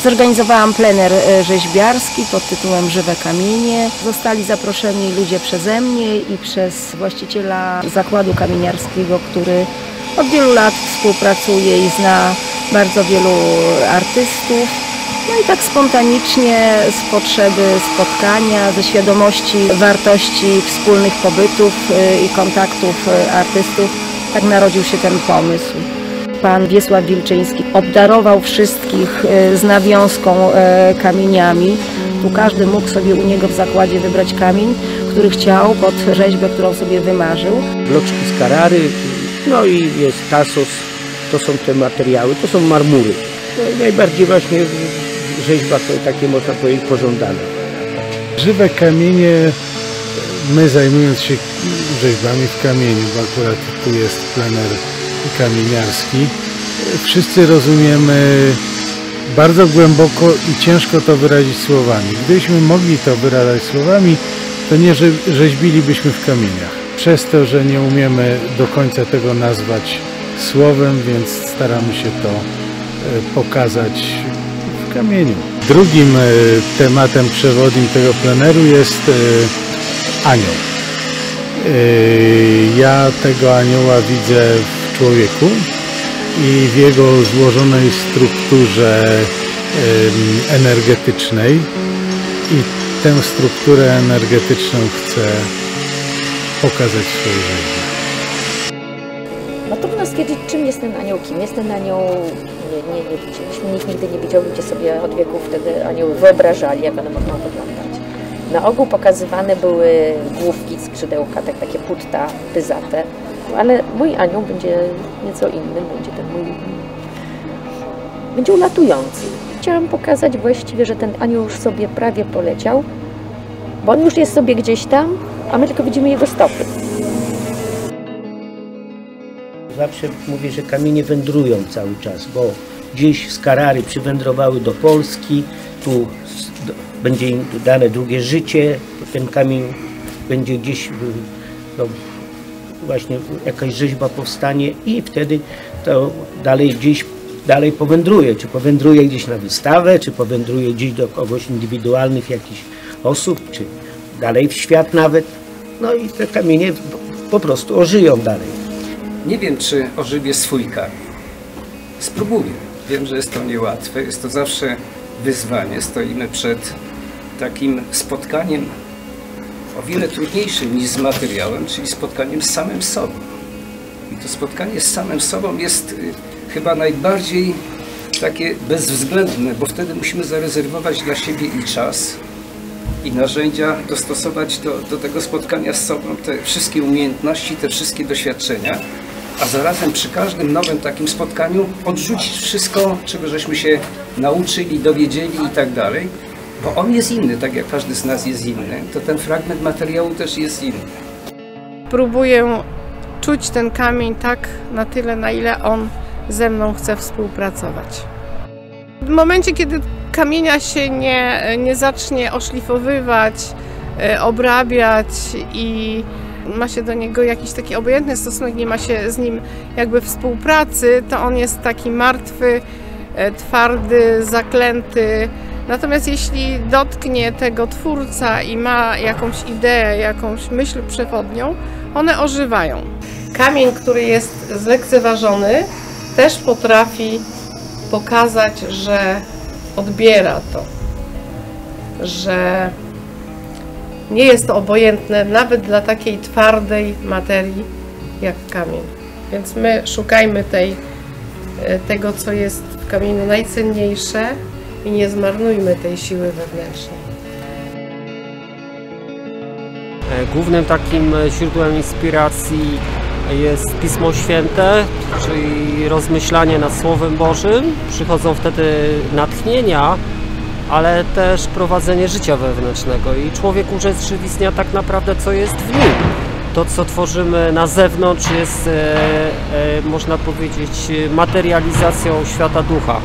Zorganizowałam plener rzeźbiarski pod tytułem Żywe kamienie. Zostali zaproszeni ludzie przeze mnie i przez właściciela zakładu kamieniarskiego, który od wielu lat współpracuje i zna bardzo wielu artystów. No i tak spontanicznie, z potrzeby spotkania, ze świadomości wartości wspólnych pobytów i kontaktów artystów, tak narodził się ten pomysł. Pan Wiesław Wilczyński obdarował wszystkich z nawiązką kamieniami. Tu każdy mógł sobie u niego w zakładzie wybrać kamień, który chciał, pod rzeźbę, którą sobie wymarzył. Bloczki z Carrary, no i jest Tassos, to są te materiały, to są marmury. No najbardziej właśnie w rzeźbach takie, można powiedzieć, pożądane. Żywe kamienie, my zajmując się rzeźbami w kamieniu, bo akurat tu jest plener kamieniarski, wszyscy rozumiemy bardzo głęboko i ciężko to wyrazić słowami. Gdybyśmy mogli to wyrażać słowami, to nie rzeźbilibyśmy w kamieniach. Przez to, że nie umiemy do końca tego nazwać słowem, więc staramy się to pokazać w kamieniu. Drugim tematem przewodnim tego pleneru jest anioł. Ja tego anioła widzę w człowieku i w jego złożonej strukturze energetycznej i tę strukturę energetyczną chcę pokazać w swojej rzeźbie. No trudno stwierdzić, czym jest ten anioł, kim jest ten anioł. Nie widzieliśmy, nikt nigdy nie widział, ludzie sobie od wieków wtedy anioły wyobrażali, jak one mogą wyglądać. Na ogół pokazywane były główki, skrzydełka, takie putta pyzate, ale mój anioł będzie nieco inny, będzie ulatujący. Chciałam pokazać właściwie, że ten anioł już sobie prawie poleciał, bo on już jest sobie gdzieś tam, a my tylko widzimy jego stopy. Zawsze mówię, że kamienie wędrują cały czas, bo gdzieś z Carrary przywędrowały do Polski, tu będzie im dane drugie życie, ten kamień będzie gdzieś, no, właśnie jakaś rzeźba powstanie i wtedy to dalej powędruje, czy powędruje gdzieś na wystawę, czy powędruje gdzieś do kogoś indywidualnych jakichś osób, czy dalej w świat nawet, no i te kamienie po prostu ożyją dalej. Nie wiem, czy ożywię swój kamień. Spróbuję. Wiem, że jest to niełatwe, jest to zawsze wyzwanie. Stoimy przed takim spotkaniem o wiele trudniejszym niż z materiałem, czyli spotkaniem z samym sobą. I to spotkanie z samym sobą jest chyba najbardziej takie bezwzględne, bo wtedy musimy zarezerwować dla siebie i czas, i narzędzia, dostosować do tego spotkania z sobą te wszystkie umiejętności, te wszystkie doświadczenia, a zarazem przy każdym nowym takim spotkaniu odrzucić wszystko, czego żeśmy się nauczyli, dowiedzieli i tak dalej, bo on jest inny, tak jak każdy z nas jest inny, to ten fragment materiału też jest inny. Próbuję czuć ten kamień tak na tyle, na ile on ze mną chce współpracować. W momencie, kiedy kamienia się nie zacznie oszlifowywać, obrabiać i ma się do niego jakiś taki obojętny stosunek, nie ma się z nim jakby współpracy, to on jest taki martwy, twardy, zaklęty. Natomiast jeśli dotknie tego twórca i ma jakąś ideę, jakąś myśl przewodnią, one ożywają. Kamień, który jest zlekceważony, też potrafi pokazać, że odbiera to, że nie jest to obojętne nawet dla takiej twardej materii jak kamień. Więc my szukajmy tego, co jest w kamieniu najcenniejsze i nie zmarnujmy tej siły wewnętrznej. Głównym takim źródłem inspiracji jest Pismo Święte, czyli rozmyślanie nad Słowem Bożym. Przychodzą wtedy natchnienia, ale też prowadzenie życia wewnętrznego i człowiek urzeczywistnia tak naprawdę, co jest w nim. To, co tworzymy na zewnątrz, jest, można powiedzieć, materializacją świata ducha.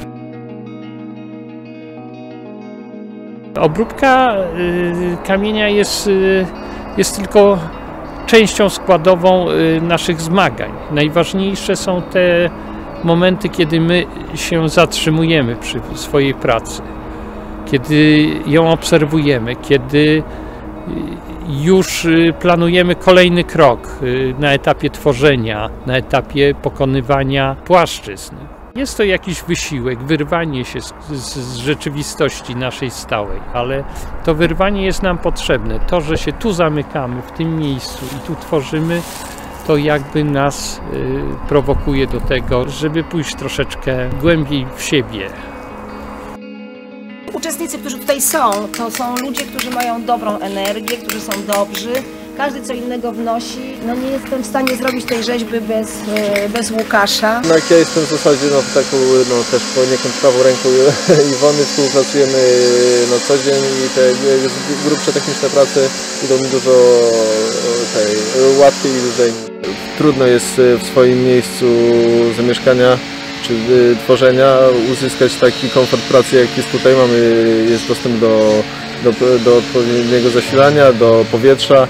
Obróbka kamienia jest tylko częścią składową naszych zmagań. Najważniejsze są te momenty, kiedy my się zatrzymujemy przy swojej pracy, kiedy ją obserwujemy, kiedy już planujemy kolejny krok na etapie tworzenia, na etapie pokonywania płaszczyzn. Jest to jakiś wysiłek, wyrwanie się z rzeczywistości naszej stałej, ale to wyrwanie jest nam potrzebne. To, że się tu zamykamy, w tym miejscu i tu tworzymy, to jakby nas prowokuje do tego, żeby pójść troszeczkę głębiej w siebie. Uczestnicy, którzy tutaj są, to są ludzie, którzy mają dobrą energię, którzy są dobrzy. Każdy co innego wnosi. No nie jestem w stanie zrobić tej rzeźby bez Łukasza. No jak ja jestem w zasadzie taką też poniekąd prawą ręką Iwony, współpracujemy na co dzień i te grubsze techniczne prace idą mi dużo łatwiej i lżej. Trudno jest w swoim miejscu zamieszkania czy tworzenia uzyskać taki komfort pracy, jak jest tutaj. Jest dostęp do odpowiedniego zasilania, do powietrza.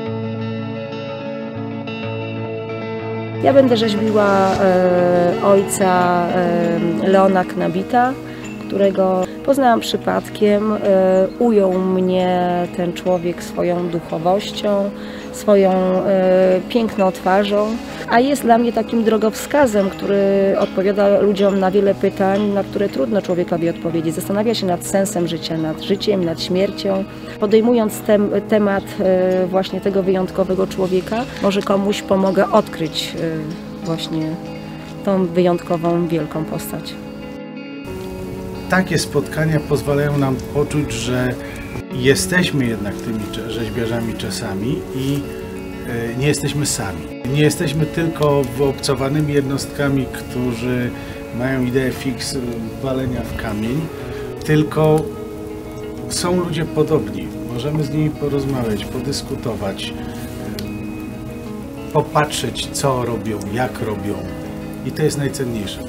Ja będę rzeźbiła ojca Leona Knabita, którego poznałam przypadkiem. Ujął mnie ten człowiek swoją duchowością, swoją piękną twarzą, a jest dla mnie takim drogowskazem, który odpowiada ludziom na wiele pytań, na które trudno człowiekowi odpowiedzieć. Zastanawia się nad sensem życia, nad życiem, nad śmiercią. Podejmując temat właśnie tego wyjątkowego człowieka, może komuś pomogę odkryć właśnie tą wyjątkową, wielką postać. Takie spotkania pozwalają nam poczuć, że jesteśmy jednak tymi rzeźbiarzami czasami i nie jesteśmy sami. Nie jesteśmy tylko wyobcowanymi jednostkami, którzy mają ideę fix walenia w kamień, tylko są ludzie podobni. Możemy z nimi porozmawiać, podyskutować, popatrzeć, co robią, jak robią i to jest najcenniejsze.